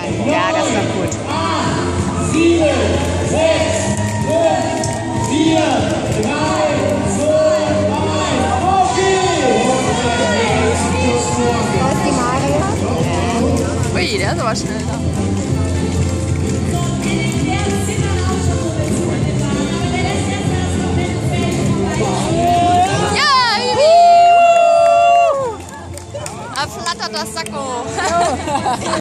Ja, das war gut. 7, 6, 5, 4, 3, 2, 1. Da ist die Mario. Ui, der ist aber schnell. Ja, Ibi! Da flattert das Sakko.